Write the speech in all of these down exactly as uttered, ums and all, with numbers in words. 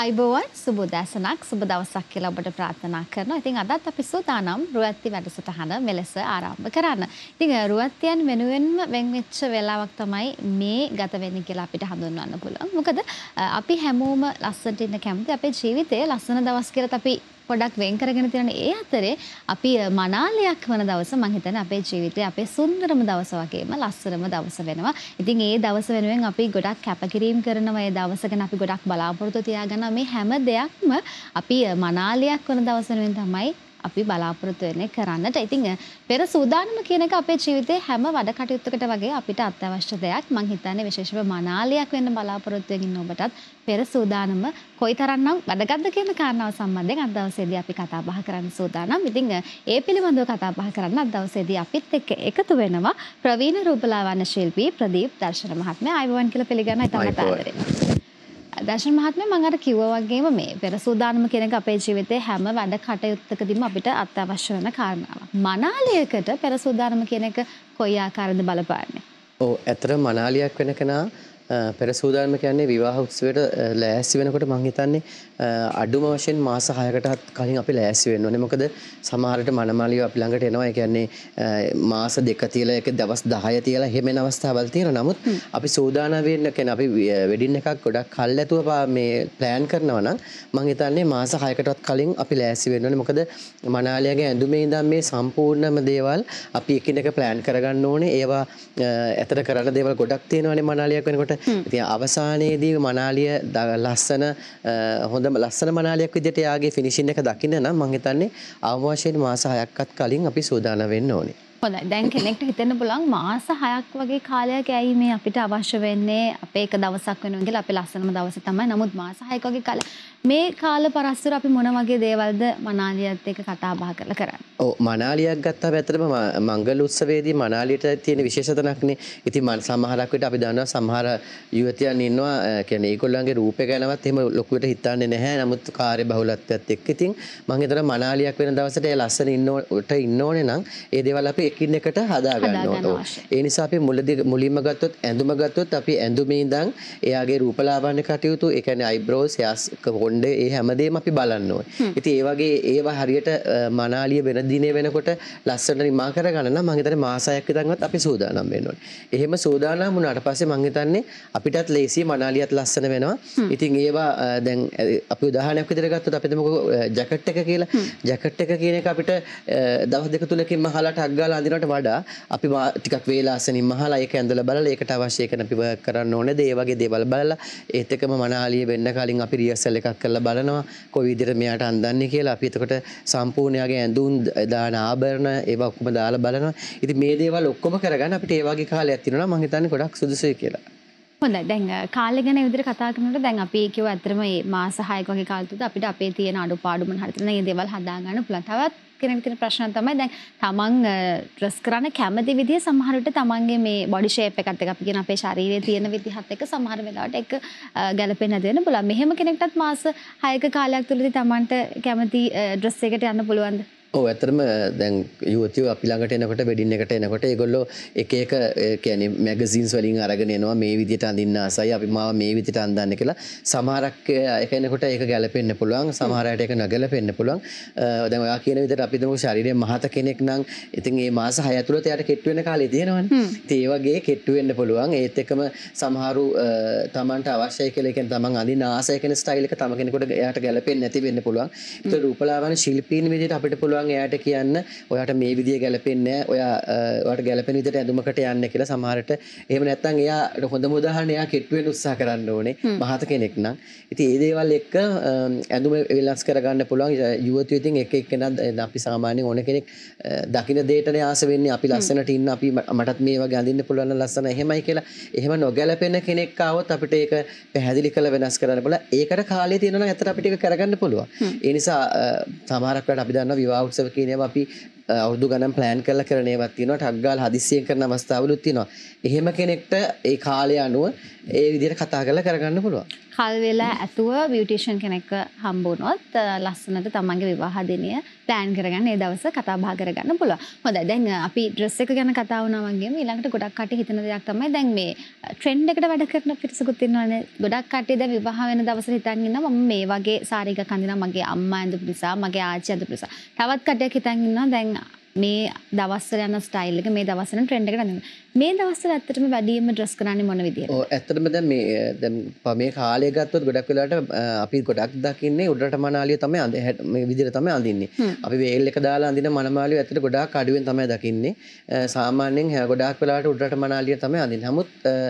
අයිබෝවන් සුබ උදෑසනක් සුබ දවසක් කියලා ඔබට ප්‍රාර්ථනා කරනවා. ඉතින් අදත් අපි සූදානම් රුවත්ති වැඩසටහන මෙලෙස ආරම්භ කරන්න. ඉතින් රුවත්තියන් වෙනුවෙන්ම වෙන් වෙච්ච වෙලාවක් තමයි මේ ගත වෙන්නේ කියලා අපිට හඳුන්වන්න පුළුවන්. මොකද අපි හැමෝම ලස්සනට ඉන්න කැමති. අපේ ජීවිතයේ ලස්සන දවස් කියලා අපි පොඩක් වෙන් කරගෙන තියෙන ඒ අතරේ අපි මනාලයක් වන දවස මම හිතන්නේ අපේ ජීවිතේ අපේ සුන්දරම දවස වගේම ලස්සනම දවස වෙනවා. ඉතින් ඒ දවස වෙනුවෙන් අපි ගොඩක් කැපකිරීම කරනවා. ඒ දවස ගැන අපි ගොඩක් බලාපොරොත්තු තියාගන්නවා. මේ හැම දෙයක්ම අපි මනාලයක් වන දවස වෙනුවෙන් තමයි අපි බලාපොරොත්තු වෙන්නේ කරන්නට. ඉතින් පෙර සූදානම කියන එක අපේ ජීවිතේ හැම වැඩ කටයුත්තකට වගේ අපිට අත්‍යවශ්‍ය දෙයක්. මම හිතන්නේ විශේෂයෙන්ම මනාලයක් වෙන්න බලාපොරොත්තු වෙමින් ඉන්න ඔබටත් පෙර සූදානම කොයිතරම්නම් වැදගත්ද කියන කාරණාව සම්බන්ධයෙන් අද දවසේදී අපි කතා බහ කරන්න සූදානම්. ඉතින් ඒ පිළිබඳව කතා බහ කරන්න අද දවසේදී අපිත් එක්ක එකතු වෙනවා ප්‍රවීණ රූපලාවන්‍ය ශිල්පී ප්‍රදීප් දර්ශන මහත්මයා. ආයුබෝවන් කියලා පිළිගන්නවා. ඉතාමත් ආදරේ. දර්ශන මහත්මයා මම අර කිව්වා වගේම මේ පෙර සූදානම කියන එක අපේ ජීවිතේ හැම වැඩ කටයුත්තකදීම අපිට අත්‍යවශ්‍ය වෙන කාරණාවක්. මනාලයකට පෙර සූදානම කියන එක කොයි ආකාරයෙන්ද බලපාන්නේ? ඔව් ඇත්තට මනාලියක් වෙන කෙනා පෙර සූදානම කියන්නේ විවාහ උත්සවයට ලෑස්ති වෙනකොට මම හිතන්නේ අඩුම වශයෙන් මාස හයකටත් කලින් අපි ලෑස්ති වෙන්න ඕනේ. මොකද සමහරට මනමාලියෝ අපි ළඟට එනවා. ඒ කියන්නේ මාස දෙක තියලා එක දවස් දහය තියලා එහෙම වෙන අවස්ථාවල් තියෙනවා. නමුත් අපි සූදානම් වෙන්න කියන්නේ අපි වෙඩින් එකක් ගොඩක් කල් ඇතුව මේ ප්ලෑන් කරනවා නම් මම හිතන්නේ මාස හයකටවත් කලින් අපි ලෑස්ති වෙන්න ඕනේ. මොකද මනාලියගේ ඇඳුමේ ඉඳන් මේ සම්පූර්ණම දේවල් අපි එකිනෙක ප්ලෑන් කරගන්න ඕනේ. ඒවා ඇතර කරන්න දේවල් ගොඩක් තියෙනවානේ මනාලියක් වෙනකොට. ඉතින් අවසානයේදී මනාලිය ලස්සන හොඳ ලස්සන මනාලියක් විදිහට යාගේ ෆිනිෂින් එක දකින්න නම් මම හිතන්නේ අවම වශයෙන් මාස හයක්වත් කලින් අපි සූදානම් වෙන්න ඕනේ. හොඳයි. දැන් කෙනෙක්ට හිතෙන්න පුළුවන් මාස හයක් වගේ කාලයක් ඇයි මේ අපිට අවශ්‍ය වෙන්නේ අපේ එක දවසක් වෙනවා කියලා අපේ ලස්සනම දවස තමයි. නමුත් මාස හයක් වගේ කාලය මේ කාල පරස්පර අපි මොන වගේ දේවල්ද මනාලියත් එක්ක කතා බහ කරලා කරන්නේ? ඔව් මනාලියක් ගත්තාම ඇත්තටම මංගල උත්සවයේදී මනාලියට තියෙන විශේෂතනක්නේ. ඉතින් මම සමහරක් විට අපි දන්නවා සමහර යුවතියන් ඉන්නවා කියන්නේ ඒගොල්ලන්ගේ රූපේ ගැනවත් එහෙම ලොකුවට හිතන්නේ නැහැ. නමුත් කාර්ය බහුලත්වයත් එක්ක ඉතින් මම හිතනවා මනාලියක් වෙන දවසට ඒ ලස්සන ඉන්නවට ඉන්න ඕනේ නම් ඒ දේවල් අපි එකින් එකට හදා ගන්න ඕනේ. ඒ නිසා අපි මුලදී මුලින්ම ගත්තොත් ඇඳුම ගත්තොත් අපි ඇඳුමේ ඉඳන් එයාගේ රූපලාවන්‍ය කටයුතු ඒ කියන්නේ අයිබ්‍රෝස් යාස් කොණ්ඩේ ඒ හැමදේම අපි බලන්න ඕනේ. ඉතින් ඒ වගේ ඒවා හරියට මනාලිය වෙන දිනේ වෙනකොට ලස්සනට නිමා කරගන්න නම් මම හිතන්නේ මාස හයක් විතරවත් අපි සූදානම් වෙන්න ඕනේ. එහෙම සූදානම් වුණාට පස්සේ මම හිතන්නේ අපිටත් ලේසි මනාලියත් ලස්සන වෙනවා. ඉතින් ඒවා දැන් අපි උදාහරණයක් විදිහට ගත්තොත් අපි හිතමුකෝ ජැකට් එක කියලා. ජැකට් එක කියන එක අපිට දවස් දෙක තුනකින් මහලා ටක් ගාලා අඳිනවට වඩා අපි ටිකක් වේලාසනින් මහලා ඒක ඇඳලා බලලා ඒකට අවශ්‍ය කරන අපි වර්ක් කරන්න ඕනේ. ඒ වගේ දේවල් බලලා ඒත් එකම මනාලිය වෙන්න කලින් අපි රිහර්සල් එකක් කරලා බලනවා කොයි විදිහට මෙයාට අඳන්නේ කියලා. අපි එතකොට සම්පූර්ණයාගේ ඇඳුම් දාන ආභරණ ඒවා ඔක්කොම දාලා බලනවා. ඉතින් මේ දේවල් ඔක්කොම කරගන්න අපිට ඒ වගේ කාලයක් තියෙනවා නම් මම හිතන්නේ ගොඩක් සුදුසුයි කියලා. හොඳයි. දැන් කාලය ගැන විදිහට කතා කරනකොට දැන් අපි කියව ඇත්තටම මේ මාස හයක වගේ කාල තුල අපිට අපේ තියෙන අඩුපාඩු මොන හරි තියෙන මේ දේවල් හදා ගන්න පුළුවන්. තවත් කෙනෙකුට තියෙන ප්‍රශ්න තමයි දැන් තමන් ඩ්‍රෙස් කරන්න කැමති විදිය සමහර විට තමන්ගේ මේ බොඩි ෂේප් එකත් එක්ක අපි කියන අපේ ශරීරයේ තියෙන විදිහත් එක්ක සමහර වෙලාවට එක ගැලපෙන්නේ නැති වෙන පුළුවන්. මෙහෙම කෙනෙක්ටත් මාස හයක කාලයක් තුලදී තමන්ට කැමති ඩ්‍රෙස් එකකට යන්න පුළුවන්ද? ඔව් ඇත්තටම දැන් යුවතියෝ අපි ළඟට එනකොට වෙඩින් එකට එනකොට ඒගොල්ලෝ එක එක කියන්නේ මැගසින්ස් වලින් අරගෙන එනවා මේ විදිහට අඳින්න ආසයි අපි මාව මේ විදිහට අඳින්න කියලා. සමහරක් එක එනකොට ඒක ගැලපෙන්න පුළුවන්. සමහර අයට ඒක නොගැලපෙන්න පුළුවන්. දැන් ඔයා කියන විදිහට අපි හිතමු ශරීරයේ මහත කෙනෙක් නම් ඉතින් මේ මාස හය ඇතුළත එයාට කෙට්ටු වෙන කාලේ තියෙනවනේ. ඉතින් ඒ වගේ කෙට්ටු වෙන්න පුළුවන්. ඒත් එක්කම සමහරු තමන්ට අවශ්‍යයි කියලා කියන්නේ තමන් අඳින්න ආසයි කෙන ස්ටයිල් එක තම කෙනෙකුට එයාට ගැලපෙන්නේ නැති වෙන්න පුළුවන්. ඒක රූපලාවන්‍ය ශිල්පීන් විදිහට අපිට පුළුවන් එයාට කියන්න ඔයාට මේ විදිය ගැලපෙන්නේ නැහැ. ඔයා ඔයාට ගැලපෙන විදිහට ඇඳුමකට යන්න කියලා සමහරට. එහෙම නැත්නම් එයා හොඳම උදාහරණය එයා කෙට්ටු වෙන්න උත්සාහ කරන්න ඕනේ. මහත කෙනෙක් නම්. ඉතින් මේ දේවල් එක්ක ඇඳුම වෙනස් කරගන්න පුළුවන්. යුවතියෝ ඉතින් එක එක්කෙනා අපි සාමාන්‍යයෙන් ඕන කෙනෙක් දකින්න දෙයටනේ ආස වෙන්නේ. අපි ලස්සනට ඉන්න අපි මටත් මේ වගේ අඳින්න පුළුවන් නම් ලස්සන එහෙමයි කියලා. එහෙම නොගැලපෙන කෙනෙක් ආවොත් අපිට ඒක පැහැදිලි කරලා වෙනස් කරන්න පුළුවන්. ඒකට කාලය තියෙනවා නම් ඇත්තට අපිට ඒක කරගන්න පුළුවන්. ඒ නිසා සමහරක් වෙලාවට අපි දන්නවා විවාහ උත්සව කියන ඒවා අපි අවුරුදු ගණන් ප්ලෑන් කරලා කරන ඒවාත් තියෙනවා. ටක් ගාලා හදිස්සියෙන් කරන අවස්ථාවලුත් තියෙනවා. එහෙම කෙනෙක්ට ඒ කාලය අනුව ඒ විදිහට කතා කරලා කරගන්න පුළුවන්. කල් වෙලා ඇතුව බියුටිෂියන් කෙනෙක් හම්බුනොත් ලස්සනට තමන්ගේ විවාහ දිනය ප්ලෑන් කරගන්න ඒ දවස කතා බහ කරගන්න පුළුවන්. හොඳයි. දැන් අපි ඩ්‍රෙස් එක ගැන කතා වුණා වගේම ඊළඟට ගොඩක් කට්ටිය හිතන දෙයක් තමයි දැන් මේ ට්‍රෙන්ඩ් එකට වැඩ කරන පිරිසකුත් ඉන්නවනේ. ගොඩක් කට්ටිය දැන් විවාහ වෙන දවසේ හිතන් ඉන්නවා මම මේ වගේ සාරි එකක් අඳිනවා මගේ අම්මා ඇඳපු නිසා මගේ ආච්චි ඇඳපු නිසා. තවත් කට්ටියක් හිතන් ඉන්නවා දැන් මේ දවස්වල යන ස්ටයිල් එක මේ දවස්වල ට්‍රෙන්ඩ් එකට අඳිනවා. මේ දවස්වල ඇත්තටම වැඩියෙන්ම ඩ්‍රෙස් කරන්නේ මොන විදියටද? ඔව් ඇත්තටම දැන් මේ දැන් මේ කාලය ගත්තොත් ගොඩක් වෙලාවට අපි ගොඩක් දකින්නේ උඩරට මනාලිය තමයි අඳ මේ විදිහට තමයි අඳින්නේ. අපි වේල් එක දාලා අඳින මනමාලිය ඇත්තට ගොඩාක් අඩුවෙන් තමයි දකින්නේ. සාමාන්‍යයෙන් ගොඩාක් වෙලාවට උඩරට මනාලිය තමයි අඳින්නේ. නමුත්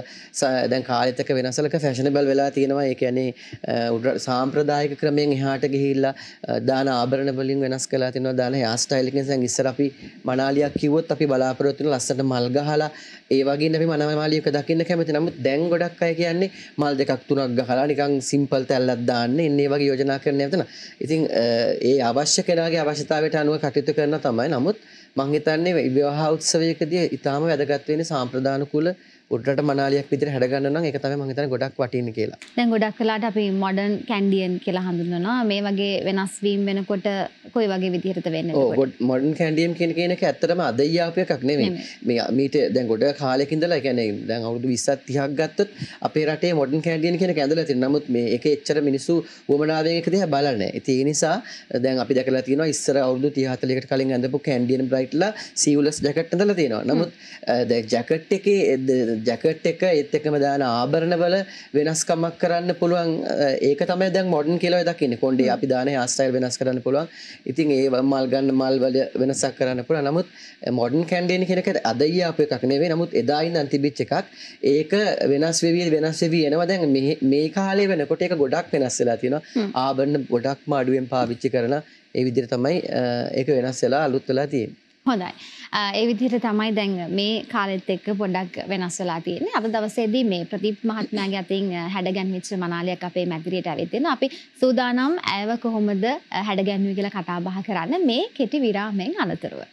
දැන් කාලෙත් එක්ක වෙනසලක ෆැෂනබල් වෙලා තියෙනවා. ඒ කියන්නේ උඩ සාම්ප්‍රදායික ක්‍රමයෙන් එහාට ගිහිල්ලා දාන ආභරණ වලින් වෙනස් කරලා තිනවා. දාන හෙයාර් ස්ටයිල් එකෙන් දැන් ඉස්සර අපි මනාලියක් කිව්වොත් අපි බලාපොරොත්තු වෙන ලස්සනට මල් ගහලා ඒ වගේ අපි මනාලියක දකින්න කැමති. නමුත් දැන් ගොඩක් අය කියන්නේ මල් දෙකක් තුනක් ගහලා නිකන් සිම්පල් තැල්ලක් දාන්න එන්නේ වගේ යෝජනා කරන යතන. ඉතින් ඒ අවශ්‍ය කෙනාගේ අවශ්‍යතාවයට අනුව කටයුතු කරන තමයි. නමුත් මම හිතන්නේ විවාහ උත්සවයකදී ඊටාම වැදගත් වෙන්නේ සාම්ප්‍රදානුකූල උඩරට මනාලියක් විදිහට හැඩ ගන්න නම් ඒක තමයි මම හිතන්නේ ගොඩක් වටින්නේ කියලා. දැන් ගොඩක් වෙලාවට අපි මොඩර්න් කැන්ඩියන් කියලා හඳුන්වනවා. මේ වගේ වෙනස් වීම වෙනකොට කොයි වගේ විදිහටද වෙන්නේ? ඔව් මොඩර්න් කැන්ඩියන් කියන කියන එක ඇත්තටම අද යාපු එකක් නෙමෙයි. මේ මීට දැන් ගොඩ කාලෙක ඉඳලා ඒ කියන්නේ දැන් අවුරුදු විස්සක් තිහක් ගත්තොත් අපේ රටේ මොඩර්න් කැන්ඩියන් කියන එක ඇඳලා තියෙනවා. නමුත් මේ ඒකේ එච්චර මිනිස්සු වමනාවෙන් එක දිහා බලන්නේ නැහැ. ඉතින් ඒ නිසා දැන් අපි දැකලා තියෙනවා ඉස්සර අවුරුදු තිහ හතලිහකට කලින් ඇඳපු කැන්ඩියන් බ්‍රයිට්ලා සීව්ලස් ජැකට් ඇඳලා තියෙනවා. නමුත් දැන් ජැකට් එකේ ජැකට් එක ඒත් එක්කම දාන ආභරණ වල වෙනස්කමක් කරන්න පුළුවන්. ඒක තමයි දැන් මොඩර්න් කියලා ඔය දකින්නේ. කොණ්ඩේ අපි දාන හෙයාර් ස්ටයිල් වෙනස් කරන්න පුළුවන්. ඉතින් ඒ මල් ගන්න මල් වල වෙනසක් කරන්න පුළුවන්. නමුත් මොඩර්න් කැන්ඩියන් කියන එක අද ඊයාපු එකක් නෙවෙයි. නමුත් එදා ඉඳන් තිබිච්ච එකක්. ඒක වෙනස් වෙවි වෙනස් වෙවි එනවා. දැන් මේ මේ කාලේ වෙනකොට ඒක ගොඩක් වෙනස් වෙලා තියෙනවා. ආභරණ ගොඩක්ම අඩුවෙන් පාවිච්චි කරන ඒ විදිහට තමයි ඒක වෙනස් වෙලා අලුත් වෙලා තියෙන්නේ. හොඳයි. ඒ විදිහට තමයි දැන් මේ කාලෙත් එක්ක පොඩ්ඩක් වෙනස් වෙලා තියෙන්නේ. අද දවසේදී මේ ප්‍රදීප් මහත්මයාගේ අතින් හැඩගැන්විච්ච මනාලියක් අපේ මැදිරියට ඇවිත් එනවා. අපි සූදානම් ඇයව කොහොමද හැඩගැන්වුවේ කියලා කතා බහ කරන්න මේ කෙටි විරාමයෙන් අනතුරුව.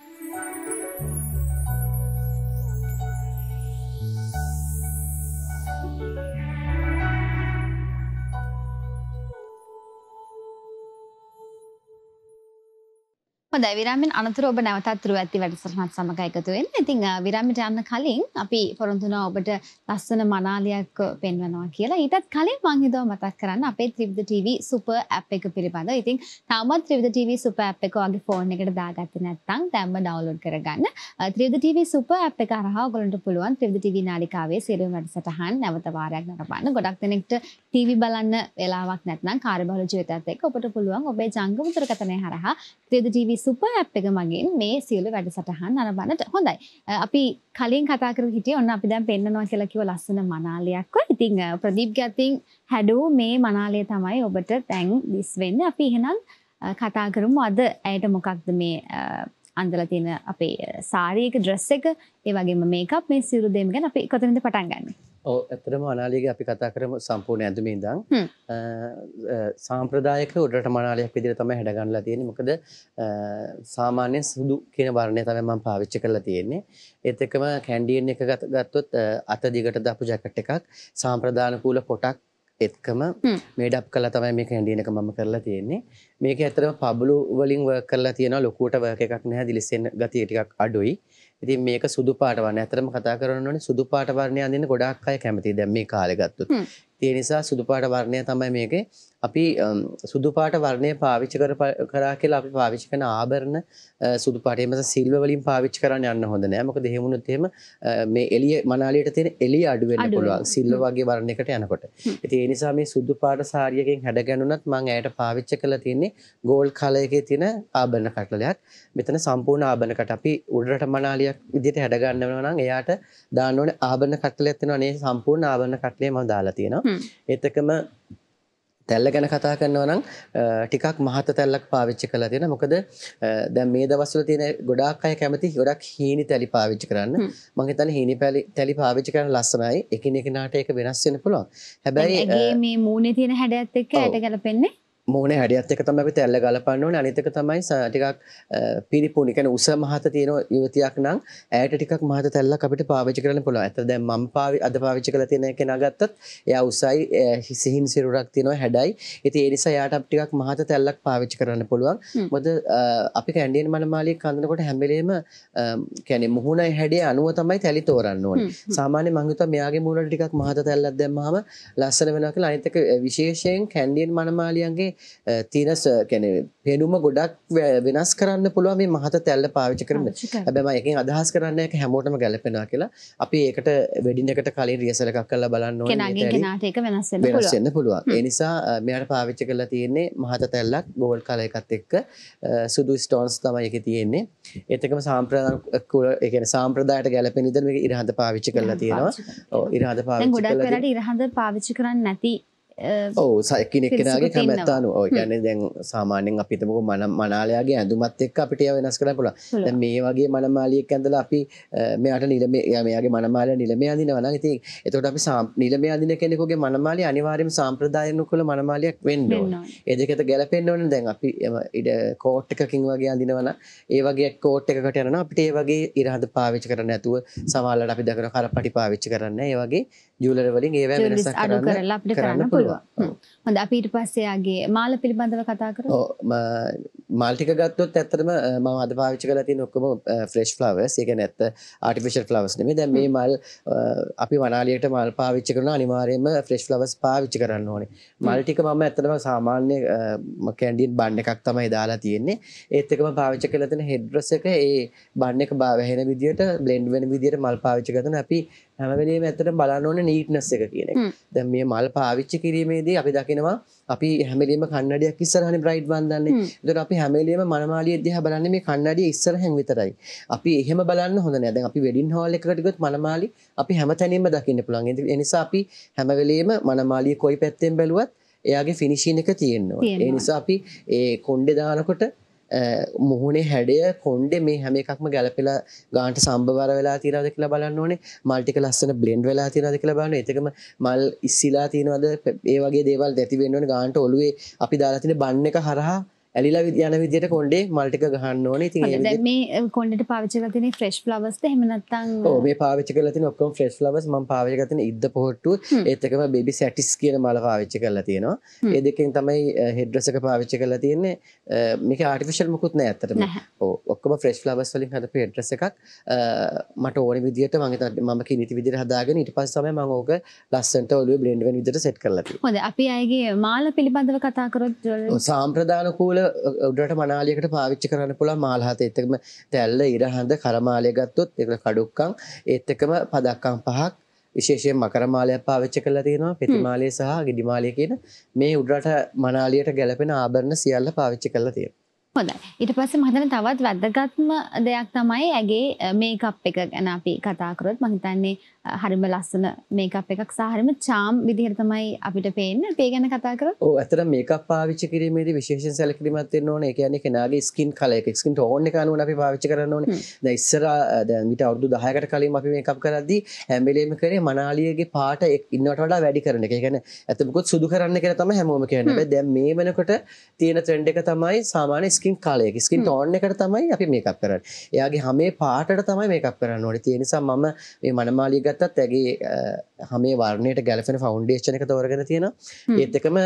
හොඳයි විරාමෙන් අනතුරු ඔබ නැවතත් රුවැත්ති වැඩසටහනත් සමග එකතු වෙන්න. ඉතින් විරාමයට යන්න කලින් අපි පොරොන්දු වෙනවා ඔබට ලස්සන මනාලියක් පෙන්වනවා කියලා. ඊටත් කලින් මම හිතුවා මතක් කරන්න අපේ ත්‍රිවිධ ටීවී සුපර් ඇප් එක පිළිබඳව. ඉතින් තාමත් ත්‍රිවිධ ටීවී සුපර් ඇප් එක ඔයාගේ ෆෝන් එකට දාගත්තේ නැත්නම් දැන්ම ඩවුන්ලෝඩ් කරගන්න. ත්‍රිවිධ ටීවී සුපර් ඇප් එක හරහා ඔයගොල්ලන්ට පුළුවන් ත්‍රිවිධ ටීවී නාලිකාවේ සියලුම වැඩසටහන් නැවත වාරයක් නරඹන්න. ගොඩක් දෙනෙක්ට ටීවී බලන්න වෙලාවක් නැත්නම් කාර්යබහුල ජීවිතයත් එක්ක ඔබට පුළුවන් ඔබේ ජංගම දුරකථනය හරහා ත්‍රිවිධ ටීවී සුපර් ඇප් එක මගින් මේ සියලු වැඩසටහන් නරඹන්නට. හොඳයි. අපි කලින් කතා කරලා හිටියේ ඔන්න අපි දැන් පෙන්නනවා කියලා කිව්ව ලස්සන මනාලියක් වගේ. ඉතින් ප්‍රදීප්ගේ අතින් හැඩෝ මේ මනාලිය තමයි ඔබට දැන් දිස් වෙන්නේ. අපි එහෙනම් කතා කරමු අද ඇයට මොකක්ද මේ අඳලා තියෙන අපේ සාරි එක, ඩ්‍රෙස් එක, ඒ වගේම මේකප් මේ සියලු දේම ගැන අපි කොතනින්ද පටන් ගන්නෙ? ඔව් ඇත්තටම මනාලියගේ අපි කතා කරමු සම්පූර්ණ ඇඳුමේ ඉඳන් සාම්ප්‍රදායික උඩරට මනාලියක් විදිහට තමයි හැඩ ගන්නලා තියෙන්නේ. මොකද සාමාන්‍ය සුදු කියන වර්ණය තමයි මම පාවිච්චි කරලා තියෙන්නේ. ඒත් එක්කම කැන්ඩියන් එක ගත්තොත් අත දිගට දාපු ජැකට් එකක් සාම්ප්‍රදානුකූල කොටක් එක්කම මේඩප් කරලා තමයි මේ කැන්ඩියන් එක මම කරලා තියෙන්නේ. මේක ඇත්තටම පබළු වලින් වර්ක් කරලා තියෙනවා. ලොකුවට වර්ක් එකක් නැහැ. දිලිසෙන ගතිය ටිකක් අඩුයි. ඉතින් මේක සුදු පාට වර්ණය. ඇත්තටම කතා කරන්න ඕනේ සුදු පාට වර්ණය අඳින්න ගොඩාක් අය කැමතියි දැන් මේ කාලේ ගත්තොත්. ඒ නිසා සුදු පාට වර්ණය තමයි මේකේ. අපි සුදු පාට වර්ණය පාවිච්චි කරා කියලා අපි පාවිච්චි කරන ආභරණ සුදු පාට එහෙම සිල්වර් වලින් පාවිච්චි කරන්න යන්න හොඳ නෑ. මොකද එහෙම වුණොත් එහෙම මේ එළිය මනාලියට තියෙන එළිය අඩු වෙන්න පුළුවන් සිල්වර් වගේ වර්ණයකට යනකොට. ඉතින් ඒ නිසා මේ සුදු පාට සාරියකින් හැඩ ගැනුණත් මම ඇයට පාවිච්චි කරලා තියෙන්නේ ගෝල්ඩ් කලර් එකේ තියෙන ආභරණ කට්ටලයක්. මෙතන සම්පූර්ණ ආභරණ කට අපි උඩරට මනාලියක් විදිහට හැඩ ගන්නවා නම් එයාට දාන්න ඕනේ ආභරණ කට්ටලයක් තියෙනවා. නේ සම්පූර්ණ ආභරණ කට්ටලය මම දාලා තියෙනවා. ඒත් එක්කම තැල්ල ගැන කතා කරනවා නම් ටිකක් මහත තැල්ලක් පාවිච්චි කරලා තියෙනවා. මොකද දැන් මේ දවස්වල තියෙන ගොඩාක් අය කැමති ගොඩක් හීනි තැලි පාවිච්චි කරන්න. මම හිතන්නේ හීනි තැලි පාවිච්චි කරන ලස්සනයි. එකිනෙකනාට ඒක වෙනස් වෙන්න පුළුවන්. හැබැයි ඇගේ මේ මූණේ තියෙන හැඩයත් එක්ක ඇයට ගැලපෙන්නේ මොහොනේ හැඩයත් එක තමයි අපි තැල්ල ගලපන්න ඕනේ. අනිත් එක තමයි ටිකක් පිරිපුණි. කියන්නේ උස මහත තියෙන යුවතියක් නම් ඇයට ටිකක් මහත තැල්ලක් අපිට පාවිච්චි කරන්න පුළුවන්. ඇත්තට දැන් මම පාවි අද පාවිච්චි කරලා තියෙන කෙනා ගත්තත් එයා උසයි සිහින් සිරුරක් තියෙනවා හැඩයි. ඉතින් ඒ නිසා එයාට ටිකක් මහත තැල්ලක් පාවිච්චි කරන්න පුළුවන්. මොකද අපි කැන්ඩියන් මනමාලියක් කඳනකොට හැම වෙලේම කියන්නේ මුහුණේ හැඩය අනුව තමයි තැලි තෝරන්න ඕනේ. සාමාන්‍ය මම හිතුවා මෙයාගේ මූණට ටිකක් මහත තැල්ලක් දැම්මම ලස්සන වෙනවා කියලා. අනිත් එක විශේෂයෙන් කැන්ඩියන් මනමාලියන්ගේ තියෙන කියන්නේ පෙනුම ගොඩක් වෙනස් කරන්න පුළුවන් මේ මහත තැල්ල පාවිච්චි කරන. හැබැයි මම එකෙන් අදහස් කරන්නේ නැහැ හැමෝටම ගැලපෙනවා කියලා. අපි ඒකට වෙඩින් එකට කලින් රියසල් එකක් කරලා බලන්න ඕනේ. කෙනාගෙන් කෙනාට ඒක වෙනස් වෙන්න පුළුවන්. වෙනස් වෙන්න පුළුවන්. ඒ නිසා මෙයාට පාවිච්චි කරලා තියෙන්නේ මහත තැල්ලක් ගෝල්ඩ් කලර් එකත් එක්ක සුදු ස්ටෝන්ස් තමයි ඒකේ තියෙන්නේ. ඒත් එක්කම සාම්ප්‍රදායික ඒ කියන්නේ සාම්ප්‍රදායට ගැලපෙන විදිහට මේක ඉරහඳ පාවිච්චි කරලා තියෙනවා. ඔව් ඉරහඳ පාවිච්චි කරලා. දැන් ගොඩක් වෙලාවට ඉරහඳ පාවිච්චි කරන්නේ නැති ඔව් එකිනෙක කෙනාගේ කැමැත්ත අනුව. ඔය කියන්නේ දැන් සාමාන්‍යයෙන් අපි හිතමුකෝ මන මනාලයාගේ ඇඳුමත් එක්ක අපිට ඒවා වෙනස් කරන්න පුළුවන්. දැන් මේ වගේ මනමාලියෙක් ඇඳලා අපි මෙයාට නිලමේ මෙයාගේ මනමාලයා නිලමේ අඳිනවා නම් ඉතින් එතකොට අපි නිලමේ අඳින කෙනෙකුගේ මනමාලිය අනිවාර්යයෙන්ම සාම්ප්‍රදායික මනමාලියක් වෙන්න ඕනේ. ඒ දෙකට ගැලපෙන්න ඕනේ. දැන් අපි ඉඩ කෝට් එකකින් වගේ අඳිනවා නම් ඒ වගේ කෝට් එකකට යනවා අපිට ඒ වගේ ඉරහඳ පාවිච්චි කරන්න නැතුව සමහරවිට අපි දකින කරපටි පාවිච්චි කරන්නේ. ඒ වගේ ජුවලරි වලින් ඒවා වෙනසක් කරන්න කරන්න පුළුවන්. හොඳ අපි ඊට පස්සේ ආගේ මාල පිළිබඳව කතා කරමු. ඔව් මාල් ටික ගත්තොත් ඇත්තටම මම අද පාවිච්චි කරලා තියෙන ඔක්කොම ෆ්‍රෙෂ් ෆ්ලවර්ස්. ඒ කියන්නේ ඇත්ත ආටිෆිෂල් ෆ්ලවර්ස් නෙමෙයි. දැන් මේ මල් අපි වනාලියට මල් පාවිච්චි කරනවා අනිවාර්යයෙන්ම ෆ්‍රෙෂ් ෆ්ලවර්ස් පාවිච්චි කරන්න ඕනේ. මල් ටික මම ඇත්තටම සාමාන්‍ය කැන්ඩියන් බන් එකක් තමයි දාලා තියෙන්නේ. ඒත් එකම පාවිච්චි කරලා තියෙන හෙඩ් ඩ්‍රෙස් එක ඒ බන් එක වැහෙන විදියට බ්ලෙන්ඩ් වෙන විදියට මල් පාවිච්චි කරන අපි හැම වෙලේම ඇත්තටම බලන්න ඕනේ නීට්නස් එක කියන එක. දැන් මේ මල් පාවිච්චි කිරීමේදී අපි දකිනවා අපි හැම වෙලේම කන්නඩියක් ඉස්සරහනේ බ්‍රයිට් බන්දන්නේ. ඒතකොට අපි හැම වෙලේම මනමාලිය දිහා බලන්නේ මේ කන්නඩිය ඉස්සරහෙන් විතරයි. අපි එහෙම බලන්න හොඳ නෑ. දැන් අපි වෙඩින් හෝල් එකකට ගියොත් මනමාලි අපි හැම තැනින්ම දකින්න පුළුවන්. ඒ නිසා අපි හැම වෙලේම මනමාලිය කොයි පැත්තෙන් බැලුවත් එයාගේ ෆිනිෂින් එක තියෙන්න ඕනේ. ඒ නිසා අපි ඒ කොණ්ඩේ දානකොට මුහුණේ හැඩය කොණ්ඩේ මේ හැම එකක්ම ගැලපෙලා ගානට සම්බවර වෙලා තියෙනවද කියලා බලන්න ඕනේ. මල් ටික ලස්සන බ්ලෙන්ඩ් වෙලා තියෙනවද කියලා බලන්න. ඒකම මල් ඉස්සිලා තියෙනවද ඒ වගේ දේවල් නැති වෙන්න ඕනේ. ගානට ඔළුවේ අපි දාලා තියෙන බන් එක හරහා ඇලිලා යන විදියට කොණ්ඩේ මල් ටික ගහන්න ඕනේ. ඉතින් ඒ දැන් මේ කොණ්ඩේට පාවිච්චි කරලා තියෙන ෆ්‍රෙෂ් ෆ්ලවර්ස්ද එහෙම නැත්නම් ඔව් මේ පාවිච්චි කරලා තියෙන ඔක්කොම ෆ්‍රෙෂ් ෆ්ලවර්ස් මම පාවිච්චි කරලා තියෙන ඉද්ද පොහට්ටු ඒත් එකම බේබි සැටිස් කියන මල පාවිච්චි කරලා තියෙනවා. ඒ දෙකෙන් තමයි හෙඩ් ඩ්‍රෙස් එක පාවිච්චි කරලා තියෙන්නේ. මේක ආටිෆිෂල් මොකුත් නෑ ඇත්තටම. ඔව් ඔක්කොම ෆ්‍රෙෂ් ෆ්ලවර්ස් වලින් හදපු හෙඩ් ඩ්‍රෙස් එකක් මට ඕනේ විදියට මම හිතන්නේ මම කිනිති විදියට හදාගෙන ඊට පස්සේ තමයි මම ඕක ලස්සනට ඔළුවේ බ්ලෙන්ඩ් වෙන විදියට සෙට් කරලා තියෙන්නේ. හොඳයි අපි අයගේ මාල පිළිබඳව කතා කරොත් සාම්ප්‍රදායිකූල උඩරට මනාලියකට පාවිච්චි කරන්න පුළුවන් මාල හත ඒත් එකම තැල්ල ඉරහඳ කරමාලය ගත්තොත් ඒක කඩුක්කම් ඒත් එකම පදක්කම් පහක් විශේෂයෙන් මකර මාලයක් පාවිච්චි කරලා තියෙනවා පෙති මාලය සහ ගෙඩි මාලය කියන මේ උඩරට මනාලියට ගැලපෙන ආභරණ සියල්ල පාවිච්චි කරලා තියෙනවා. හොඳයි. ඊට පස්සේ මම හිතන්නේ තවත් වැදගත්ම දෙයක් තමයි ඇගේ මේකප් එක ගැන අපි කතා කරොත් මම හිතන්නේ හරිම ලස්සන මේකප් එකක් සහ හරිම charm විදිහට තමයි අපිට පේන්නේ. ඒ ගැන කතා කරොත් ඔව් ඇත්තටම මේකප් පාවිච්චි කිරීමේදී විශේෂයෙන් සැලකිලිමත් වෙන්න ඕනේ. ඒ කියන්නේ කෙනාගේ ස්කින් කලර් එක ස්කින් ටෝන් එක අනුව අපි පාවිච්චි කරන්න ඕනේ. දැන් ඉස්සර දැන් ඊට අවුරුදු දහයකට කලින් අපි මේකප් කරද්දී හැම වෙලේම කරේ මනාලියගේ පාට ඉන්නවට වඩා වැඩි කරන එක. ඒ කියන්නේ ඇත්ත මොකද සුදු කරන්න කියලා තමයි හැමෝම කියන්නේ. හැබැයි දැන් මේ වෙනකොට තියෙන ට්‍රෙන්ඩ් එක තමයි සාමාන්‍ය ස්කින් කලර් එක. ස්කින් ටෝන් එකට තමයි අපි මේකප් කරන්නේ. එයාගේ හැමේ පාටට තමයි මේකප් කරන්න ඕනේ. ඒ නිසා මම මේ මනමාලිය ගත්තත් ඇගේ හැමේ වර්ණයට ගැලපෙන ෆවුන්ඩේෂන් එක තෝරගෙන තියෙනවා. ඒත් එකම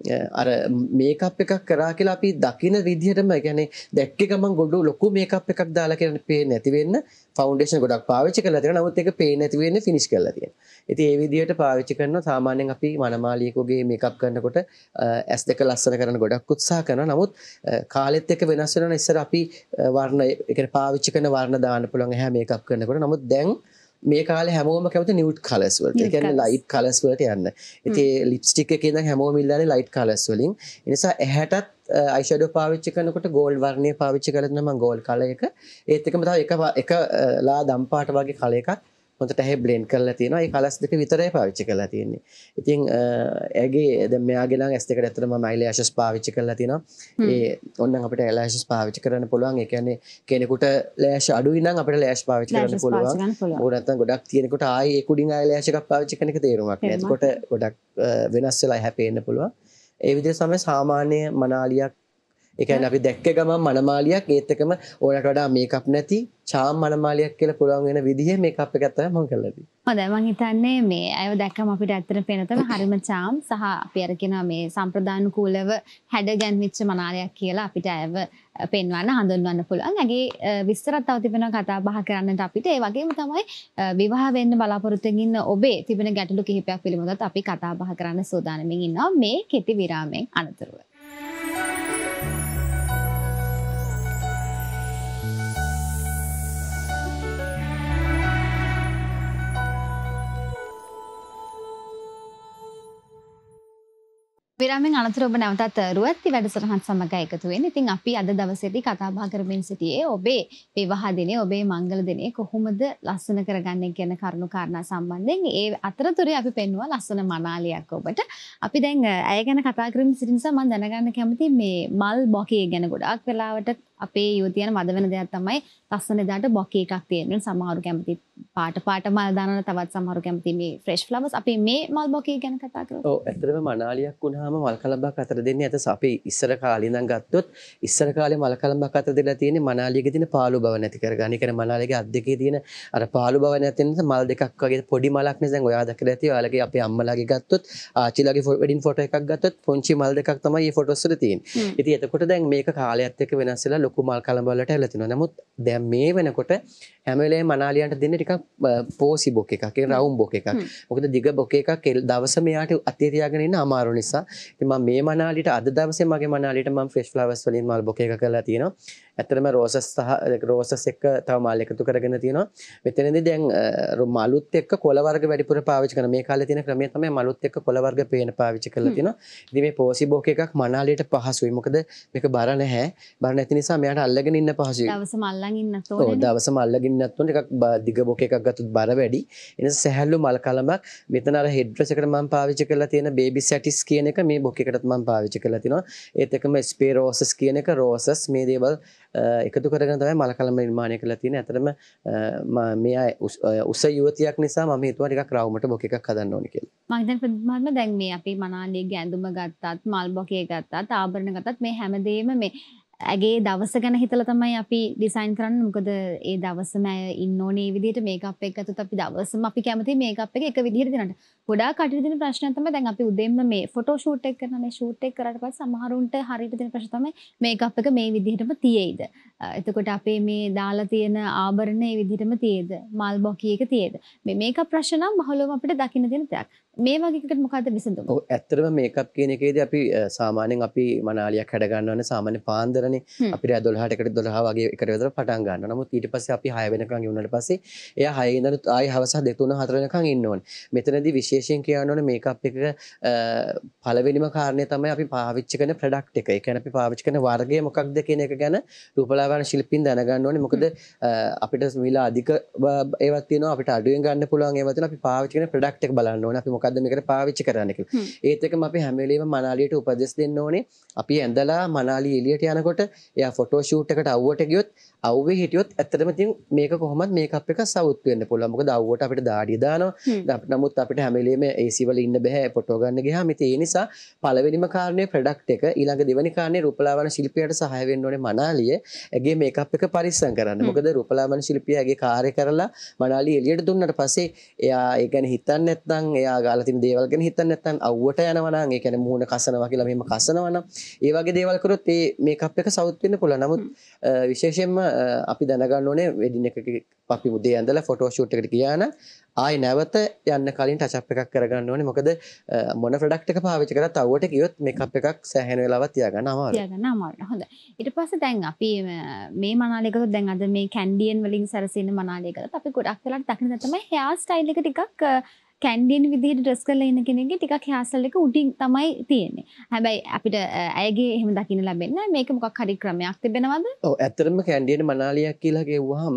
අර මේකප් එකක් කරා කියලා අපි දකින විදිහටම ඒ කියන්නේ දැක්කේ ගමන් ගොඩ ලොකු මේකප් එකක් දාලා කියලා පේන්නේ නැති වෙන්න ෆවුන්ඩේෂන් ගොඩක් පාවිච්චි කරලා තියෙනවා. නමුත් ඒක පේන්නේ නැති වෙන්නේ ෆිනිෂ් කරලා තියෙනවා. ඉතින් ඒ විදිහට පාවිච්චි කරනවා සාමාන්‍යයෙන් අපි මනමාලියකගේ මේකප් කරනකොට ඇස් දෙක ලස්සන කරන්න ගොඩක් උත්සාහ කරනවා. නමුත් කාලෙත් එක්ක වෙනස් වෙනවා. ඉස්සර අපි වර්ණ ඒ කියන්නේ පාවිච්චි කරන වර්ණ දාන්න පුළුවන් එහා මේකප් කරනකොට. නමුත් දැන් මේ කාලේ හැමෝම කැමති නියුඩ් කලර්ස් වලට. ඒ කියන්නේ ලයිට් කලර්ස් වලට යන්න. ඉතින් ලිප්ස්ටික් එකේ ඉඳන් හැමෝම ඉල්ලන්නේ ලයිට් කලර්ස් වලින්. ඒ නිසා ඇහැටත් අයිෂැඩෝ පාවිච්චි කරනකොට ගෝල්ඩ් වර්ණය පාවිච්චි කරලා තමයි මම ගෝල්ඩ් කලර් එක. ඒත් එකම තව එක එක ලා දම් පාට වගේ කලර් එකක් හොඳට ඇහැ බ්ලෙන්ඩ් කරලා තියෙනවා. ඒ කලර්ස් දෙක විතරයි පාවිච්චි කරලා තියෙන්නේ. ඉතින් ඇගේ දැන් මෙයාගේ නම් ඇස් දෙකට ඇත්තටම මම අයිලෑෂස් පාවිච්චි කරලා තියෙනවා. ඒ ඕනනම් අපිට අයිලෑෂස් පාවිච්චි කරන්න පුළුවන්. ඒ කියන්නේ කෙනෙකුට ලෑෂ් අඩුයි නම් අපිට ලෑෂ් පාවිච්චි කරන්න පුළුවන්. ඕක නැත්නම් ගොඩක් තියෙනකොට ආයේ ඒ කුඩින් අයිලෑෂ් එකක් පාවිච්චි කරන එක තේරුමක් නෑ. එතකොට ගොඩක් වෙනස් වෙලා හැපෙන්න පුළුවන්. ඒ විදිහට තමයි සාමාන්‍ය මනාලියක් ඒ කියන්නේ අපි දැක්ක ගමන් මනමාලියක් ඒත් එකම ඕනට වඩා මේකප් නැති චාම් මනමාලියක් කියලා පුළුවන් වෙන විදිහේ මේකප් එකක් තමයි මම කරලා තියෙන්නේ. හොඳයි මම හිතන්නේ මේ අයව දැක්කම අපිට ඇත්තට පේන තමයි හරිම චාම් සහ අපි අර කියනවා මේ සම්ප්‍රදානුකූලව හැඩ ගැන්විච්ච මනාලියක් කියලා අපිට අයව පෙන්වන්න හඳුන්වන්න පුළුවන්. ඇගේ විස්තරත් තව තිබෙනවා කතා බහ කරන්නට අපිට. ඒ වගේම තමයි විවාහ වෙන්න බලාපොරොත්තු වෙන ඉන්න ඔබේ තිබෙන ගැටලු කිහිපයක් පිළිබඳව අපි කතා බහ කරන්න සූදානම්ින් ඉන්නවා මේ කෙටි විරාමයෙන් අනතුරුව. විරාමෙන් අනතුරු ඔබ නැවතත් රුවත්ති වැඩසටහන් සමග එකතු වෙන්නේ. ඉතින් අපි අද දවසේදී කතා බහ කරමින් සිටියේ ඔබේ විවාහ දිනේ ඔබේ මංගල දිනේ කොහොමද ලස්සන කරගන්නේ කියන කරුණු කාරණා සම්බන්ධයෙන්. ඒ අතරතුරේ අපි පෙන්නුවා ලස්සන මනාලියක් ඔබට. අපි දැන් ඇය ගැන කතා කරමින් සිටින නිසා මම දැනගන්න කැමතියි මේ මල් බොකේ ගැන. ගොඩාක් වෙලාවට අපේ යුවතියන් මද වෙන දෙයක් තමයි ලස්සන දාට බොකේ එකක් තියෙනවා. සමහරු කැමති පාට පාට මල් දානවා, තවත් සමහරු කැමති මේ ෆ්‍රෙෂ් ෆ්ලවර්ස්. අපි මේ මල් බොකේ ගැන කතා කරමු. ඔව් ඇත්තටම මනාලියක් වුණාම මල් කලඹක් අතර දෙන්නේ අත අපි ඉස්සර කාලේ ඉඳන් ගත්තොත් ඉස්සර කාලේ මල් කලඹක් අතර දෙලා තියෙන්නේ මනාලියගේ තියෙන පාළු බව නැති කරගන්න. ඒ කියන්නේ මනාලියගේ අත් දෙකේ තියෙන අර පාළු බව නැති වෙන නිසා මල් දෙකක් වගේ පොඩි මලක් නේ දැන් ඔයා දැකලා ඇති. ඔයාලගේ අපේ අම්මලාගේ ගත්තොත් ආච්චිලාගේ වෙඩින් ෆොටෝ එකක් ගත්තොත් පොන්චි මල් දෙකක් තමයි මේ ෆොටෝස් වල තියෙන්නේ. ඉතින් එතකොට දැන් මේක කාලයත් එක්ක වෙනස් වෙලා ලොකු මල් කලඹ වලට ඇවිල්ලා තිනවා. නමුත් දැන් මේ වෙනකොට හැම වෙලේම මනාලියන්ට දෙන්නේ ටිකක් පෝසි බොක් එකක්, ඒ රවුම් බොක් එකක්. මොකද දිග බොක් එකක් දවස මෙයාට අතේ තියාගෙන ඉන්න අමාරු නිසා. ඉතින් මම මේ මනාලියට අද දවසේ මගේ මනාලියට මම ෆ්‍රෙෂ් ෆ්ලවර්ස් වලින් මල් බොක් එකක් කරලා තියෙනවා. ඇත්තටම රෝසස් සහ රෝසස් එක්ක තව මල් එකතු කරගෙන තියෙනවා. මෙතනදී දැන් මලුත් එක්ක කොළ වර්ග වැඩිපුර පාවිච්චි කරන මේ කාලේ තියෙන ක්‍රමය තමයි මලුත් එක්ක කොළ වර්ග පේන පාවිච්චි කරලා තියෙනවා. ඉතින් මේ පෝසි බොක් එකක් මනාලියට පහසුයි. මොකද මේක බර නැහැ. බර නැති නිසා මෙයාට අල්ලගෙන ඉන්න පහසුයි. දවසම අල්ලන් ඉන්නත් ඕනේ. ඔව් දවසම අල්ලගෙන ඉන්නත් ඕනේ. ටිකක් දිග බොක් එකක් ගත්තොත් බර වැඩි. ඒ නිසා සැහැල්ලු මල් කලඹක්. මෙතන අර හෙඩ් ඩ්‍රෙස් එකට මම පාවිච්චි කරලා තියෙන බේබි සැටිස් කියන එක මේ බොක් එකටත් මම පාවිච්චි කරලා තිනවා. ඒත් එකම ස්පේ රෝසස් කියන එක රෝසස් මේ දේවල් එකතු කරගෙන තමයි මල් කලඹ නිර්මාණය කරලා තියෙන්නේ. ඇත්තටම මේ උස යුවතියක් නිසා මම හිතුවා ටිකක් රවුමට බොක් එකක් හදන්න ඕනේ කියලා. මම දැන් ප්‍රතිමාත්ම දැන් මේ අපි මනාලියේ ඇඳුම ගත්තත් මල් බොකේ ගත්තත් ආභරණ ගත්තත් මේ හැමදේම මේ ඇගේ දවස ගැන හිතලා තමයි අපි ඩිසයින් කරන්නේ. මොකද ඒ දවසම ඉන්න ඕනේ මේ විදිහට මේකප් එක ගත්තොත් අපි දවසම අපි කැමති මේකප් එක එක විදිහට දෙනට. ගොඩාක් කටින් දෙන ප්‍රශ්නයක් තමයි දැන් අපි උදේම මේ ෆොටෝ ෂූට් එක කරනනේ ෂූට් එක කරාට පස්සේ සමහරුන්ට හරියට දෙන ප්‍රශ්න තමයි මේකප් එක මේ විදිහටම තියෙයිද. එතකොට අපේ මේ දාලා තියෙන ආභරණ මේ විදිහටම තියෙයිද. මල් බොකී එක තියෙයිද. මේ මේකප් ප්‍රශ්න නම් බහලවම අපිට දකින්න දෙන දෙයක්. මේ වගේ එකකට මොකද්ද විසඳුම? ඔව් ඇත්තටම මේකප් කියන එකේදී අපි සාමාන්‍යයෙන් අපි මනාලියක් හැඩ ගන්නවනේ සාමාන්‍ය පාන්දර අපිට දොළහට එකට දොළහ වගේ එකට විතර පටන් ගන්නවා. නමුත් ඊට පස්සේ අපි හය වෙනකන් ඉවුනට පස්සේ එයා හය ඉඳන් ආයි හවස දෙක තුන හතර වෙනකන් ඉන්න ඕනේ. මෙතනදී විශේෂයෙන් කියන්න ඕනේ මේකප් එක පළවෙනිම කාරණේ තමයි අපි පාවිච්චි කරන ප්‍රොඩක්ට් එක. ඒ කියන්නේ අපි පාවිච්චි කරන වර්ගය මොකක්ද කියන එක ගැන රූපලාවන්‍ය ශිල්පීන් දැනගන්න ඕනේ. මොකද අපිට මිල අධික ඒවත් තියෙනවා අපිට අඩුවෙන් ගන්න පුළුවන් ඒවා තියෙනවා. අපි පාවිච්චි කරන ප්‍රොඩක්ට් එක බලන්න ඕනේ. අපි මොකද්ද මේකට පාවිච්චි කරන්නේ කියලා. ඒත් එකම අපි හැම වෙලේම මනාලියට උපදෙස් දෙන්න ඕනේ. අපි ඇඳලා මනාලි එළියට යනකොට එයා ෆොටෝ ෂූට් එකට අවුවට ගියොත් අවුවේ හිටියොත් ඇත්තටම ඉතින් මේක කොහොමද මේකප් එක සවුත් වෙන්න පුළුවන්. මොකද අවුවට අපිට දාඩිය දානවා. නමුත් අපිට හැම වෙලේම ඒ සී වල ඉන්න බෑ ෆොටෝ ගන්න ගියාම. ඉතින් ඒ නිසා පළවෙනිම කාරණේ ප්‍රොඩක්ට් එක, ඊළඟ දෙවෙනි කාරණේ රූපලාවන්‍ය ශිල්පියාට සහාය වෙන්න ඕනේ මනාලිය. ඇගේ මේකප් එක පරිස්සම් කරන්න. මොකද රූපලාවන්‍ය ශිල්පියා ඇගේ කාර්ය කරලා මනාලිය එළියට දුන්නාට පස්සේ එයා ඒ ගැන හිතන්නේ නැත්නම් එයා ගාලා තියෙන දේවල් ගැන හිතන්නේ නැත්නම් අවුවට යනවා නම් ඒ කියන්නේ මූණ කසනවා කියලා මෙහෙම කසනවා නම් ඒ වගේ දේවල් කරොත් ඒ මේකප් එක සවුත් වෙන්න පුළුවන්. නමුත් විශේෂයෙන්ම අපි දැනගන්න ඕනේ වෙඩින් එකක අපි උදේ ඇඳලා ෆොටෝ ෂූට් එකට ගියා නම් ආයි නැවත යන්න කලින් ටච් අප් එකක් කරගන්න ඕනේ. මොකද මොන ප්‍රොඩක්ට් එක පාවිච්චි කරත් අවුවට ගියොත් මේකප් එකක් සෑහෙන වෙලාවක් තියාගන්න අමාරුයි. තියාගන්න අමාරුයි. හොඳයි. ඊට පස්සේ දැන් අපි මේ මනාලියකට දැන් අද මේ කැන්ඩියන් වලින් සැරසෙන මනාලියකට අපි ගොඩක් වෙලාවට දකින්න තමයි හෙයාර් ස්ටයිල් එක ටිකක් කැන්ඩියන් විදිහට ඩ්‍රෙස් කරලා ඉන්න කෙනෙක්ගේ ටිකක් හෙයාර් ස්ටයිල් එක උඩින් තමයි තියෙන්නේ. හැබැයි අපිට ඇයගේ එහෙම දකින්න ලැබෙන්නේ නැහැ. මේක මොකක් හරි ක්‍රමයක් තිබෙනවද? ඔව් ඇත්තටම කැන්ඩියන් මනාලියක් කියලා කිව්වහම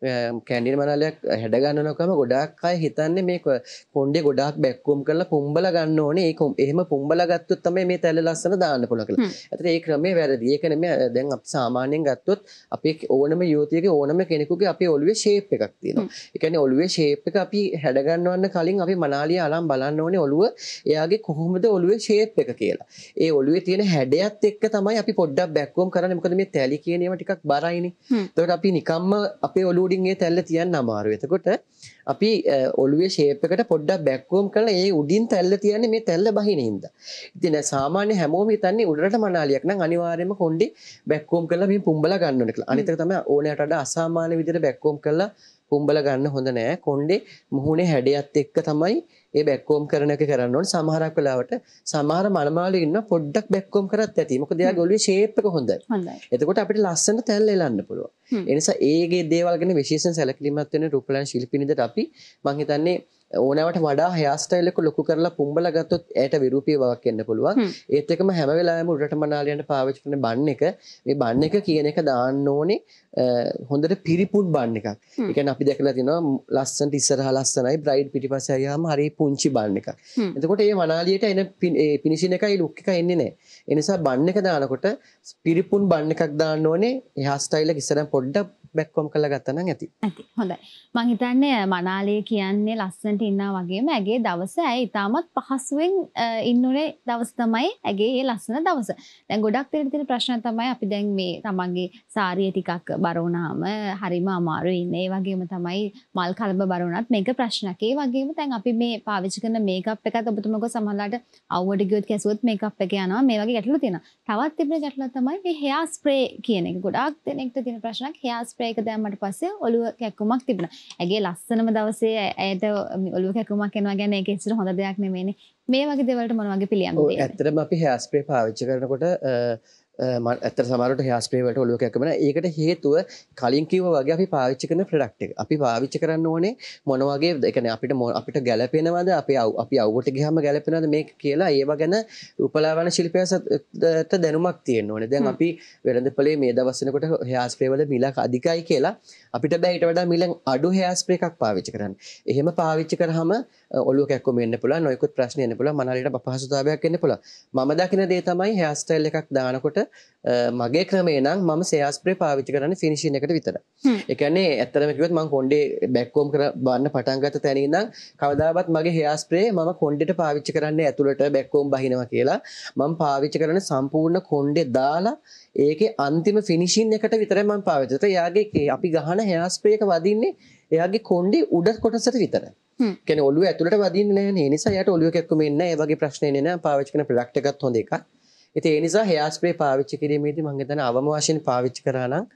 කැන්ඩිඩ් මනාලියක් හැඩ ගන්නනකම ගොඩාක් අය හිතන්නේ මේ කොණ්ඩේ ගොඩාක් බැක්කුම් කරලා පුම්බලා ගන්න ඕනේ. ඒක එහෙම පුම්බලා ගත්තොත් තමයි මේ තැල්ල ලස්සන දාන්න පුළුවන් කියලා. ඒතර ඒ ක්‍රමේ වැරදි. ඒක නෙමෙයි දැන් අපි සාමාන්‍යයෙන් ගත්තොත් අපේ ඕනම යුවතියගේ ඕනම කෙනෙකුගේ අපේ ඔළුවේ ෂේප් එකක් තියෙනවා. ඒ කියන්නේ ඔළුවේ ෂේප් එක අපි හැඩ ගන්නවන්න කලින් අපි මනාලිය අලම් බලන්න ඕනේ ඔළුව එයාගේ කොහොමද ඔළුවේ ෂේප් එක කියලා. ඒ ඔළුවේ තියෙන හැඩයත් එක්ක තමයි අපි පොඩ්ඩක් බැක්කුම් කරන්නේ. මොකද මේ තැලි කියන ඒවා ටිකක් බරයිනේ. ඒකට අපි නිකම්ම අපේ ඔළුව උඩින් ඒ තැල්ල තියන්න අමාරුයි. එතකොට අපි ඔළුවේ ෂේප් එකට පොඩ්ඩක් බැක්කුම් කරලා ඒ උඩින් තැල්ල තියන්නේ මේ තැල්ල බහින හින්දා. ඉතින් සාමාන්‍ය හැමෝම හිතන්නේ උඩරට මනාලියක් නම් අනිවාර්යයෙන්ම කොණ්ඩේ බැක්කුම් කරලා මේ පුම්බලා ගන්න ඕනේ කියලා. අනිත් එක තමයි ඕනෑමට වඩා අසාමාන්‍ය විදිහට බැක්කුම් කරලා පුම්බලා ගන්න හොඳ නෑ. කොණ්ඩේ මුහුණේ හැඩයත් එක්ක තමයි ඒ බැක්කෝම් කරන එක කරන්න ඕනේ. සමහරක් වෙලාවට සමහර මනමාලු ඉන්න පොඩ්ඩක් බැක්කෝම් කරත් ඇති. මොකද එයාගේ ඔළුවේ ෂේප් එක හොඳයි. හොඳයි. එතකොට අපිට ලස්සන තැල් එලන්න පුළුවන්. ඒ නිසා ඒගේ දේවල් ගැන විශේෂයෙන් සැලකිලිමත් වෙන රූපලායන ශිල්පිනිකට අපි මම හිතන්නේ ඕනෑමට වඩා හෙයාර් ස්ටයිල් එක ලොකු කරලා පුම්බලා ගත්තොත් ඇයට විරූපී බවක් එන්න පුළුවන්. ඒත් එකම හැම වෙලාවෙම උඩරට මනාලියන්ට පාවිච්චි කරන බන් එක මේ බන් එක කියන එක දාන්න ඕනේ හොඳට පිරිපුන් බන් එකක්. ඒ කියන්නේ අපි දැකලා තියෙනවා ලස්සනට ඉස්සරහා ලස්සනයි බ්‍රයිඩ් පිටිපස්සේ ආවම හරිය පුංචි බන් එකක්. එතකොට මේ මනාලියට එන ෆිනිෂින් එකයි ලුක් එක එන්නේ නැහැ. ඒ නිසා බන් එක දානකොට පිරිපුන් බන් එකක් දාන්න ඕනේ. හෙයාර් ස්ටයිල් එක ඉස්සරහා පොඩ්ඩක් බැක්කොම් කරලා ගත්තා නම් ඇති. ඇති. හොඳයි. මම හිතන්නේ මනාලිය කියන්නේ ලස්සනට ඉන්නා වගේම ඇගේ දවස ඇයි ඉතාමත් පහසුවෙන් ඉන්නුනේ දවස් තමයි ඇගේ ඒ ලස්සන දවස. දැන් ගොඩක් දෙනෙක් තියෙන ප්‍රශ්න තමයි අපි දැන් මේ තමන්ගේ සාරිය ටිකක් බර වුණාම හරිම අමාරුයි ඉන්නේ. ඒ වගේම තමයි මල් කලබ බර වුණත් මේක ප්‍රශ්නයක්. ඒ වගේම දැන් අපි මේ පාවිච්චි කරන මේකප් එකත් ඔබතුමා සමහරලාට අවුවට ගියොත් කැසුවොත් මේකප් එක යනවා. මේ වගේ ගැටලු තියෙනවා. තවත් තිබෙන ගැටලුව තමයි මේ හෙයාර් ස්ප්‍රේ කියන එක. ගොඩාක් දෙනෙක්ට තියෙන ප්‍රශ්නයක් හෙයාර් ස්ප්‍රේ එක දැම්මට පස්සේ ඔළුව කැක්කුමක් තිබුණා. ඇගේ ලස්සනම දවසේ ඇයට ඔළුව කැක්කුමක් එනවා කියන්නේ ඒක ඇත්තට හොඳ දෙයක් නෙමෙයිනේ. මේ වගේ දේවල්ට මොන වගේ පිළියම්ද තියෙන්නේ? ඔව් ඇත්තටම අපි හෙයාර් ස්ප්‍රේ පාවිච්චි කරනකොට මම ඇත්තට සමහරවිට හෙයාර් ස්ප්‍රේ වලට ඔළුව කැක්කුම නැහැ. ඒකට හේතුව කලින් කිව්වා වගේ අපි පාවිච්චි කරන ප්‍රොඩක්ට් එක. අපි පාවිච්චි කරන්න ඕනේ මොන වගේ ඒ කියන්නේ අපිට අපිට ගැළපෙනවද අපි අපි අවුවට ගියාම ගැළපෙනවද මේක කියලා ඒව ගැන රූපලාවන්‍ය ශිල්පියාට දැනුමක් තියෙන්න ඕනේ. දැන් අපි වෙළඳපොලේ මේ දවස් වෙනකොට හෙයාර් ස්ප්‍රේ වල මිල අධිකයි කියලා අපිට බෑ ඊට වඩා මිලෙන් අඩු හෙයාර් ස්ප්‍රේ එකක් පාවිච්චි කරන්න. එහෙම පාවිච්චි කරාම ඔළුව කැක්කුම එන්න පුළුවන්, නොයෙකුත් ප්‍රශ්න එන්න පුළුවන්, මනාලියට අපහසුතාවයක් එන්න පුළුවන්. මම දකින දේ තමයි හෙයාර් ස්ටයිල් එකක් දානකොට මගේ ක්‍රමේ නම් මම හෙයාර් ස්ප්‍රේ පාවිච්චි කරන්නේ ෆිනිෂින් එකට විතරයි. ඒ කියන්නේ ඇත්තටම කිව්වොත් මම කොණ්ඩේ බැක්කොම් කර බන්න පටන් ගත්ත තැන ඉඳන් කවදාවත් මගේ හෙයාර් ස්ප්‍රේ මම කොණ්ඩේට පාවිච්චි කරන්නේ ඇතුළට බැක්කොම් බහිනවා කියලා. මම පාවිච්චි කරන්නේ සම්පූර්ණ කොණ්ඩේ දාලා ඒකේ අන්තිම ෆිනිෂින් එකට විතරයි මම පාවිච්චි කරන්නේ. එයාගේ අපි ගහන හෙයාර් ස්ප්‍රේ එක වදින්නේ එයාගේ කොණ්ඩේ උඩ කොටසට විතරයි. කියන්නේ ඔළුව ඇතුළට වදින්නේ නැහැ නේ. ඒ නිසා එයාට ඔළුව කැක්කුම එන්නේ නැහැ. ඒ වගේ ප්‍රශ්න එන්නේ නැහැ. පාවිච්චි කරන ප්‍රොඩක්ට් එකත් හොඳ එකක්. ඉතින් ඒ නිසා හෙයාර් ස්ප්‍රේ පාවිච්චි කිරීමේදී මම හිතන්නේ අවම වශයෙන් පාවිච්චි කරා නම්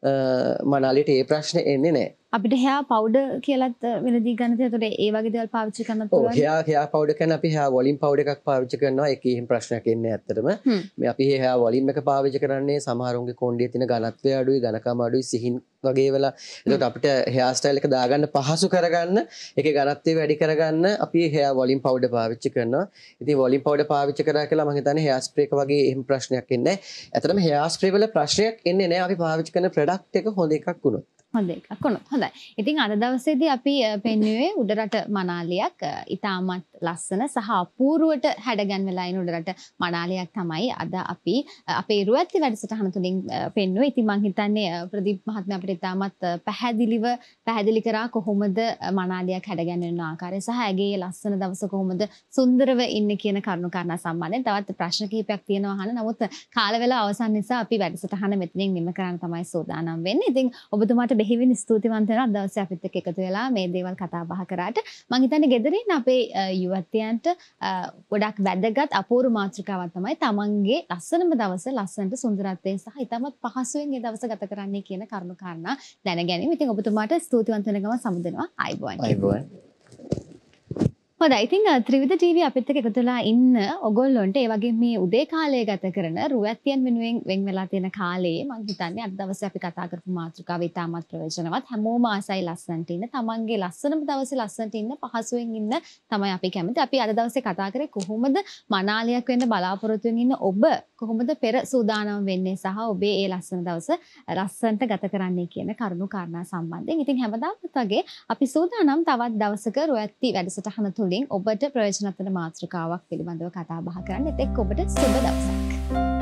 මනාලියට ඒ ප්‍රශ්නේ එන්නේ නැහැ. අපිට හෙයාර් පවුඩර් කියලාත් වෙනදී ගන්න තියෙනකොට ඒ වගේ දේවල් පාවිච්චි කරන්න පුළුවන්. ඔව් හෙයාර් හෙයාර් පවුඩර් කියන්නේ අපි හෙයාර් වොලියම් පවුඩර් එකක් පාවිච්චි කරනවා. ඒකේ එහෙම ප්‍රශ්නයක් එන්නේ ඇත්තටම. මේ අපි හෙයාර් වොලියම් එක පාවිච්චි කරන්නේ සමහරුන්ගේ කොණ්ඩේ තියෙන ඝනත්වය අඩුයි, ඝනකම අඩුයි, සිහින් වගේ වෙලා. ඒකට අපිට හෙයාර් ස්ටයිල් එක දාගන්න පහසු කරගන්න, ඒකේ ඝනත්වය වැඩි කරගන්න අපි හෙයාර් වොලියම් පවුඩර් පාවිච්චි කරනවා. ඉතින් වොලියම් පවුඩර් පාවිච්චි කරා කියලා මම හිතන්නේ හෙයාර් ස්ප්‍රේ එක වගේ එහෙම ප්‍රශ්නයක් එන්නේ නැහැ. ඇත්තටම හෙයාර් ස්ප්‍රේ වල ප්‍රශ්නයක් එන්නේ නැහැ. අපි පාවිච්චි කරන ප්‍රොඩක්ට් එක හොඳ එකක් වුණොත්. හොඳ එකක් වුණොත් හොඳයි. ඉතින් අද දවසේදී අපි පෙන්වුවේ උඩරට මනාලියක් ඉතාමත් ලස්සන සහ අපූර්වට හැඩගැන්වෙලා ඉන්න උඩරට මනාලියක් තමයි අද අපි අපේ රුවැත්ති වැඩසටහන තුලින් පෙන්වුවේ. ඉතින් මම හිතන්නේ ප්‍රදීප් මහත්මයා අපිට ඉතාමත් පැහැදිලිව පැහැදිලි කරා කොහොමද මනාලියක් හැඩගැන්වෙන ආකාරය සහ ඇගේ ලස්සන දවස කොහොමද සුන්දරව ඉන්නේ කියන කරුණු කාරණා සම්බන්ධයෙන් තවත් ප්‍රශ්න කිහිපයක් තියෙනවා අහන්න. නමුත් කාල වේලාව අවසන් නිසා අපි වැඩසටහන මෙතනින් නිම කරන්න තමයි සූදානම් වෙන්නේ. ඉතින් ඔබතුමාට බෙහෙවින් ස්තුතිවන්ත වෙනවා දවසේ අපිත් එක්ක එකතු වෙලා මේ දේවල් කතා බහ කරාට. මම හිතන්නේ ගෙදරින් අපේ යුවතියන්ට ගොඩක් වැදගත් අපූර්ව මාතෘකාවක් තමයි තමන්ගේ ලස්සනම දවස ලස්සනට සුන්දරත්වයෙන් සහ ඉතාමත් පහසුවෙන් මේ දවස ගත කරන්නේ කියන කරුණු කාරණා දැන ගැනීම. ඉතින් ඔබතුමාට ස්තුතිවන්ත වෙන ගමන් සමුදෙනවා. ආයිබෝන්. ආයිබෝන්. හොඳයි. ඉතින් ත්‍රිවිධ ටීවී අපිත් එක්ක එකතු වෙලා ඉන්න ඔයගොල්ලොන්ට ඒ වගේ මේ උදේ කාලය ගත කරන රුවැත්තියන් වෙනුවෙන් වෙන් වෙලා තියෙන කාලයේ මම හිතන්නේ අද දවසේ අපි කතා කරපු මාතෘකාව ඉතාමත් ප්‍රයෝජනවත්. හැමෝම ආසයි ලස්සනට ඉන්න. තමන්ගේ ලස්සනම දවසේ ලස්සනට ඉන්න, පහසුවෙන් ඉන්න තමයි අපි කැමති. අපි අද දවසේ කතා කරේ කොහොමද මනාලියක් වෙන්න බලාපොරොත්තු වෙමින් ඉන්න ඔබ කොහොමද පෙර සූදානම් වෙන්නේ සහ ඔබේ ඒ ලස්සන දවස ලස්සනට ගත කරන්නේ කියන කරුණු කාරණා සම්බන්ධයෙන්. ඉතින් හැමදාමත් වගේ අපි සූදානම් තවත් දවසක රුවැත්ති වැඩසටහන තුලින් ඔබට ප්‍රයෝජනවත් වන මාතෘකාවක් පිළිබඳව කතා බහ කරන්න. එතෙක් ඔබට සුබ දවසක්.